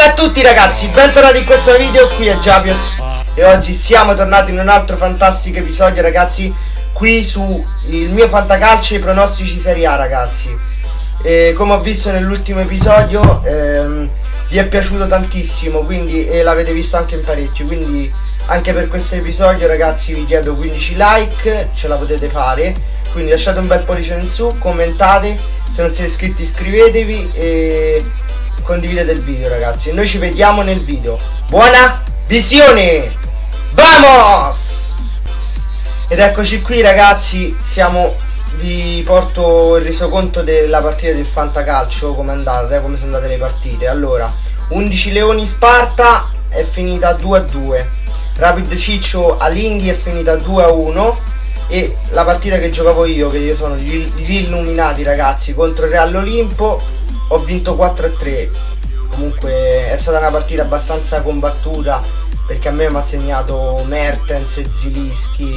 Salve a tutti ragazzi, bentornati in questo video, qui è Japios e oggi siamo tornati in un altro fantastico episodio ragazzi, qui su il mio fantacalcio e i pronostici Serie A ragazzi. Come ho visto nell'ultimo episodio vi è piaciuto tantissimo, quindi l'avete visto anche in parecchio, quindi anche per questo episodio ragazzi vi chiedo 15 like, ce la potete fare, quindi lasciate un bel pollice in su, commentate, se non siete iscritti iscrivetevi e condividete il video ragazzi. Noi ci vediamo nel video. Buona visione! Vamos! Ed eccoci qui ragazzi, vi porto il resoconto della partita del fantacalcio, come è andata, come sono andate le partite. Allora, 11 Leoni Sparta è finita 2-2, Rapid Ciccio Alinghi è finita 2-1 e la partita che giocavo io, che io sono gli Illuminati ragazzi, contro il Real Olimpo, ho vinto 4-3. Comunque è stata una partita abbastanza combattuta perché a me mi ha segnato Mertens e Zilischi,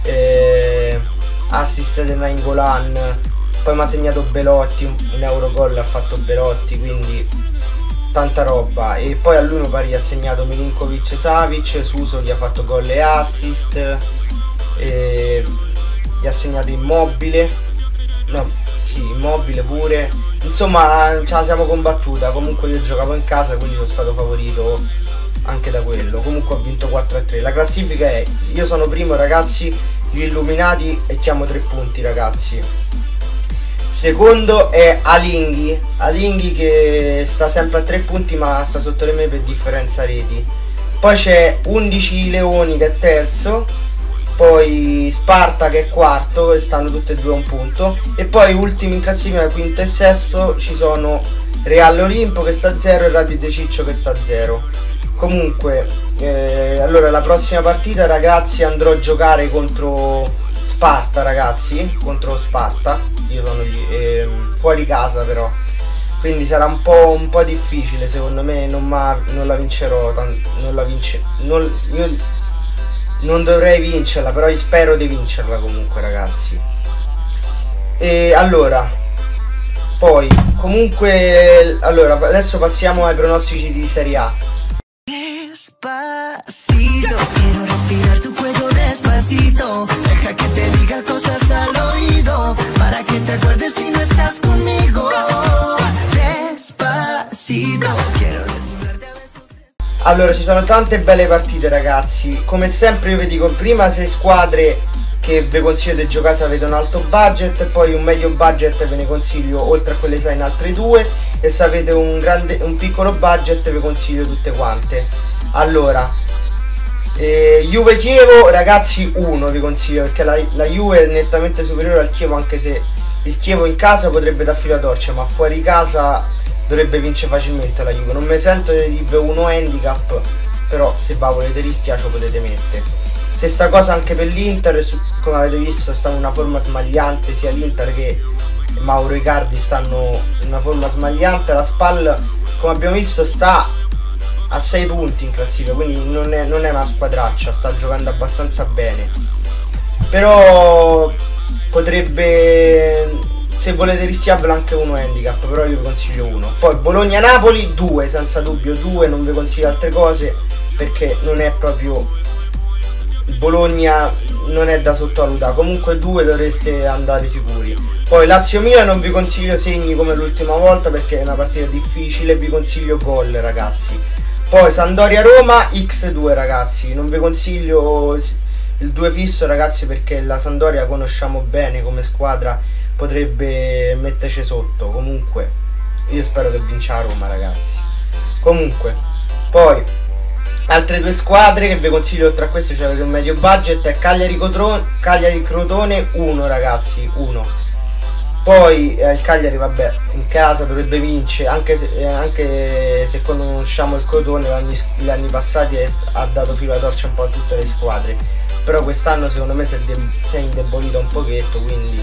assist di Nainggolan, poi mi ha segnato Belotti, un Eurogol ha fatto Belotti, quindi tanta roba. E poi a lui mi pare ha segnato Milinkovic Savic, Suso gli ha fatto gol e assist, gli ha segnato Immobile, no sì, Immobile pure. Insomma ce la siamo combattuta, comunque io giocavo in casa quindi sono stato favorito anche da quello. Comunque ho vinto 4-3. La classifica è: io sono primo ragazzi, gli Illuminati e chiamo 3 punti ragazzi. Secondo è Alinghi che sta sempre a 3 punti ma sta sotto le me per differenza reti. Poi c'è 11 Leoni che è terzo, poi Sparta che è quarto e stanno tutte e due a un punto, e poi ultimi in classifica, quinto e sesto, ci sono Real Olimpo che sta a 0 e Rapid Ciccio che sta a 0. Comunque allora la prossima partita ragazzi andrò a giocare contro Sparta ragazzi, contro Sparta, io sono fuori casa però, quindi sarà un po' difficile secondo me, non la vincerò, non dovrei vincerla, però spero di vincerla comunque ragazzi. E allora poi comunque adesso passiamo ai pronostici di Serie A. Despacito, quiero respirar tu cuello despacito, deja que te diga cosas al oído, para que te acuerdes si no estás conmigo. Despacito, quiero desnudarte a besos. Allora ci sono tante belle partite ragazzi, come sempre io vi dico prima 6 squadre che vi consiglio di giocare se avete un alto budget, poi un medio budget ve ne consiglio oltre a quelle 6 in altre 2, e se avete un piccolo budget vi consiglio tutte quante. Allora Juve Chievo ragazzi 1 vi consiglio, perché la Juve è nettamente superiore al Chievo, anche se il Chievo in casa potrebbe dar filo a torcia, ma fuori casa dovrebbe vincere facilmente la Juve. Non mi sento di dire uno handicap, però se volete rischiare lo potete mettere. Stessa cosa anche per l'Inter, come avete visto stanno in una forma smagliante, sia l'Inter che Mauro Icardi stanno in una forma smagliante. La SPAL come abbiamo visto sta a 6 punti in classifica, quindi non è una squadraccia, sta giocando abbastanza bene, però potrebbe, se volete rischiarvelo, anche uno handicap, però io vi consiglio 1. Poi Bologna-Napoli 2, senza dubbio 2, non vi consiglio altre cose perché non è proprio, il Bologna non è da sottovalutare, comunque 2 dovreste andare sicuri. Poi Lazio-Milan non vi consiglio segni come l'ultima volta perché è una partita difficile, vi consiglio gol ragazzi. Poi Sampdoria-Roma x2 ragazzi, non vi consiglio il 2 fisso ragazzi perché la Sampdoria conosciamo bene come squadra, potrebbe metterci sotto. Comunque io spero che vinca a Roma ragazzi. Comunque poi altre 2 squadre che vi consiglio oltre a queste, se avete un medio budget, è Cagliari-Crotone 1 ragazzi, 1. Poi il Cagliari vabbè in casa dovrebbe vincere, anche se conosciamo il Crotone, gli anni passati ha dato filo alla torcia un po' a tutte le squadre, però quest'anno secondo me si è indebolito un pochetto, quindi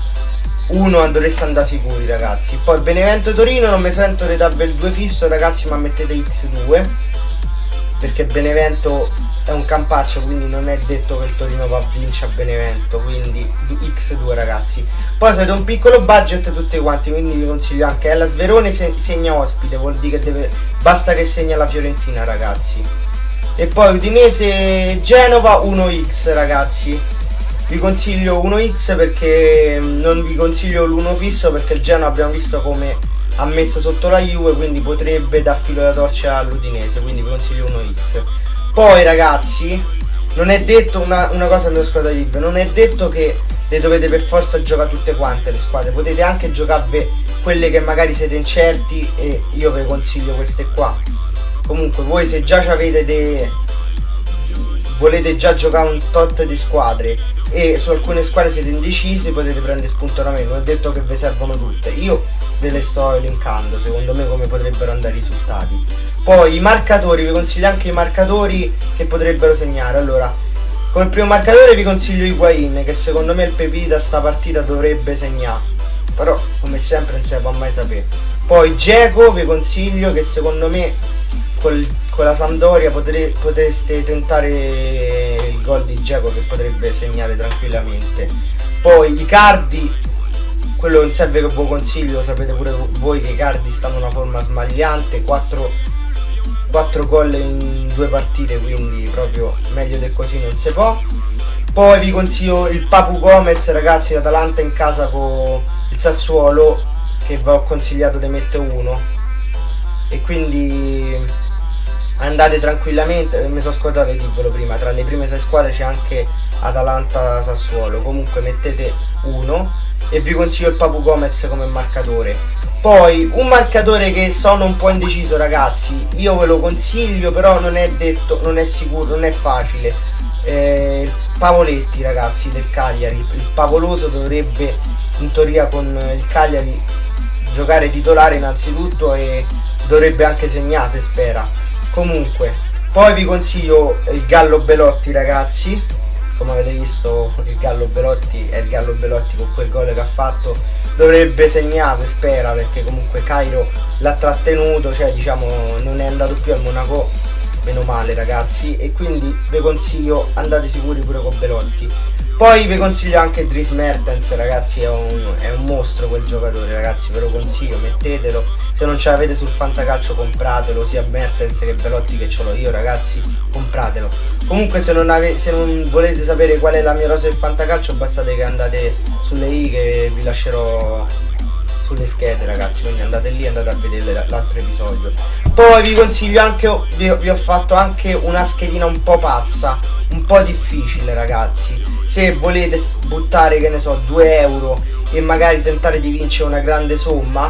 1 dovreste andare sicuri ragazzi. Poi Benevento-Torino non mi sento di darvi il 2 fisso ragazzi, ma mettete x2. perché Benevento è un campaccio, quindi non è detto che il Torino va a vincere a Benevento, quindi X2 ragazzi. Poi se avete un piccolo budget tutti quanti, quindi vi consiglio anche Hellas Verona segna ospite, vuol dire che basta che segna la Fiorentina ragazzi. E poi Udinese Genova 1x ragazzi, vi consiglio 1x perché non vi consiglio l'1 fisso, perché il Genova abbiamo visto come ha messo sotto la Juve, quindi potrebbe dar filo da torcia all'Udinese, quindi vi consiglio 1x. Poi ragazzi, non è detto, una cosa mi ho scordato di dirvi, non è detto che le dovete per forza giocare tutte quante le squadre, potete anche giocarvi quelle che magari siete incerti, e io vi consiglio queste qua. Comunque voi se già avete volete già giocare un tot di squadre e su alcune squadre siete indecisi, potete prendere spunto da me, non è detto che vi servono tutte, io ve le sto elencando secondo me come potrebbero andare i risultati. Poi i marcatori, vi consiglio anche i marcatori che potrebbero segnare. Allora, come primo marcatore vi consiglio Higuain, che secondo me il Pepita sta partita dovrebbe segnare, però come sempre non si può mai sapere. Poi Dzeko vi consiglio, che secondo me con la Sampdoria potreste tentare il gol di Dzeko, che potrebbe segnare tranquillamente. Poi Icardi, quello non serve che vi consiglio, sapete pure voi che Icardi sta in una forma smagliante, 4 gol in 2 partite, quindi proprio meglio di così non si può. Poi vi consiglio il Papu Gomez ragazzi, l'Atalanta in casa con il Sassuolo, che vi ho consigliato di mettere 1, e quindi andate tranquillamente, mi sono scordato di dirvelo prima, tra le prime 6 squadre c'è anche Atalanta-Sassuolo, comunque mettete 1, e vi consiglio il Papu Gomez come marcatore. Poi un marcatore che sono un po' indeciso ragazzi, io ve lo consiglio, però non è detto, non è sicuro, non è facile. Pavoletti ragazzi del Cagliari, il Pavoloso dovrebbe in teoria con il Cagliari giocare titolare innanzitutto, e dovrebbe anche segnare se spera. Comunque, poi vi consiglio il Gallo Belotti ragazzi, come avete visto il Gallo Belotti è il Gallo Belotti, con quel gol che ha fatto dovrebbe segnare se spera, perché comunque Cairo l'ha trattenuto, cioè diciamo non è andato più al Monaco, meno male ragazzi, e quindi vi consiglio, andate sicuri pure con Belotti. Poi vi consiglio anche Dries Mertens ragazzi, è un mostro quel giocatore ragazzi, ve lo consiglio, mettetelo, se non ce l'avete sul fantacalcio compratelo, sia Mertens che Belotti, che ce l'ho io ragazzi, compratelo. Comunque se non volete sapere qual è la mia rosa del fantacalcio, bastate che andate sulle i che vi lascerò sulle schede ragazzi, quindi andate lì, andate a vedere l'altro episodio. Poi vi consiglio anche, vi ho fatto anche una schedina un po' pazza, un po' difficile ragazzi, se volete buttare che ne so 2 euro e magari tentare di vincere una grande somma,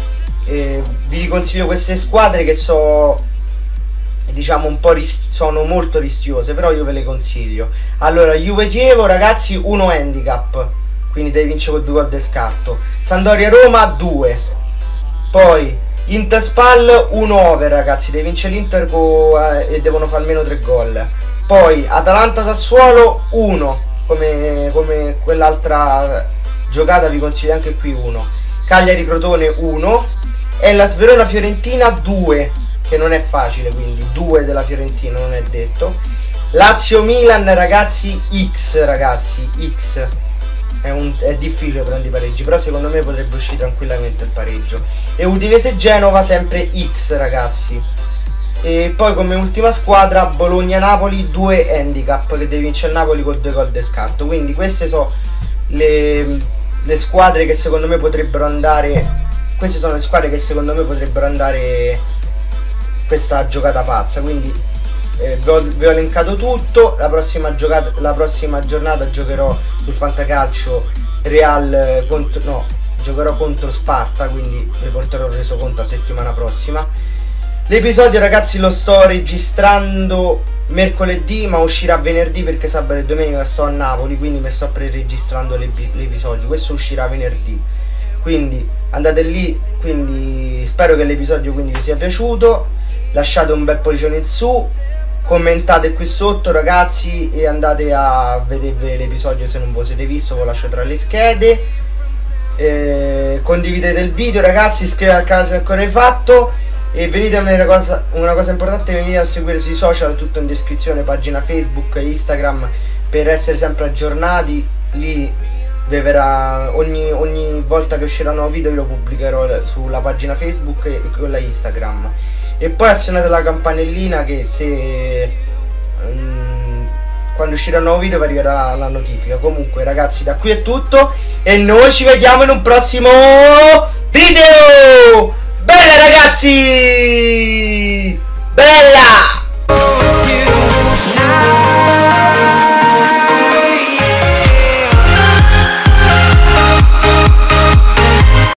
vi consiglio queste squadre che diciamo un po' sono molto rischiose, però io ve le consiglio. Allora, Juve Chievo ragazzi 1 handicap, quindi devi vincere con 2 gol di scarto. Sampdoria Roma 2. Poi Inter Spal 1 over ragazzi, devi vincere l'Inter e devono fare almeno 3 gol. Poi Atalanta Sassuolo 1, come quell'altra giocata vi consiglio anche qui 1. Cagliari Crotone 1. Hellas Verona Fiorentina 2, che non è facile, quindi 2 della Fiorentina, non è detto. Lazio Milan ragazzi X ragazzi, X è difficile prendere i pareggi, però secondo me potrebbe uscire tranquillamente il pareggio. E Udinese Genova sempre X ragazzi. E poi come ultima squadra Bologna Napoli 2 handicap, che deve vincere il Napoli con 2 gol di scarto. Quindi queste sono le squadre che secondo me potrebbero andare, queste sono le squadre che secondo me potrebbero andare questa giocata pazza. Quindi vi ho elencato tutto. La prossima giornata giocherò sul fantacalcio Real giocherò contro Sparta, quindi vi porterò il resoconto la settimana prossima. L'episodio ragazzi lo sto registrando mercoledì, ma uscirà venerdì perché sabato e domenica sto a Napoli, quindi mi sto pre-registrando l'episodio. Questo uscirà venerdì, quindi andate lì. Quindi spero che l'episodio vi sia piaciuto, lasciate un bel pollicione in su, commentate qui sotto ragazzi, e andate a vedere l'episodio se non ve lo siete visto, ve lo lascio tra le schede. Condividete il video ragazzi, iscrivetevi al canale se non ancora hai fatto, E venite a una cosa importante, venite a seguire sui social, tutto in descrizione, pagina Facebook, Instagram, per essere sempre aggiornati. Lì vi verrà ogni volta che uscirà un nuovo video, io lo pubblicherò sulla pagina Facebook e quella Instagram. E poi azionate la campanellina, che se quando uscirà un nuovo video vi arriverà la notifica. Comunque ragazzi, da qui è tutto e noi ci vediamo in un prossimo video. Bella ragazzi, bella.